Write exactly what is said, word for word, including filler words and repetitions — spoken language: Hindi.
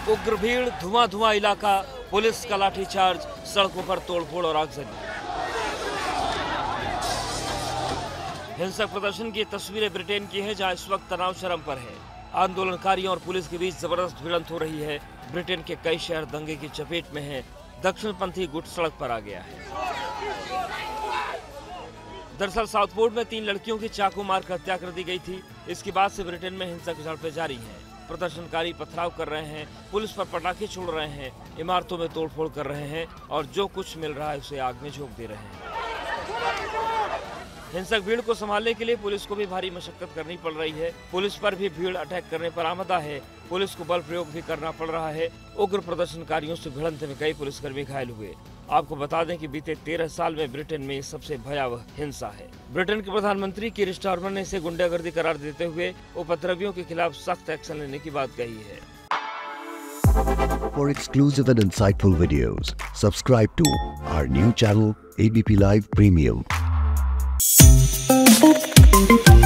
उग्र भीड़, धुआं धुआं इलाका, पुलिस का लाठीचार्ज, सड़कों पर तोड़फोड़ और आगजनी। हिंसक प्रदर्शन की तस्वीरें ब्रिटेन की हैं, जहां इस वक्त तनाव चरम पर है। आंदोलनकारियों और पुलिस के बीच जबरदस्त भिड़ंत हो रही है। ब्रिटेन के कई शहर दंगे की चपेट में हैं। दक्षिणपंथी गुट सड़क पर आ गया है। दरअसल साउथपोर्ट में तीन लड़कियों की चाकू मारकर हत्या कर दी गई थी। इसके बाद से ब्रिटेन में हिंसक झड़पें जारी हैं। प्रदर्शनकारी पथराव कर रहे हैं, पुलिस पर पटाखे छोड़ रहे हैं, इमारतों में तोड़फोड़ कर रहे हैं और जो कुछ मिल रहा है उसे आग में झोंक दे रहे हैं। हिंसक भीड़ को संभालने के लिए पुलिस को भी भारी मशक्कत करनी पड़ रही है। पुलिस पर भी भीड़ अटैक करने पर आमदा है। पुलिस को बल प्रयोग भी करना पड़ रहा है। उग्र प्रदर्शनकारियों से भिड़ंत में कई पुलिसकर्मी घायल हुए। आपको बता दें कि बीते तेरह साल में ब्रिटेन में सबसे भयावह हिंसा है। ब्रिटेन के प्रधानमंत्री कीर स्टारमर ने इसे गुंडागर्दी करार देते हुए उपद्रवियों के खिलाफ सख्त एक्शन लेने की बात कही है। For exclusive and insightful videos, subscribe to our new channel A B P Live Premium.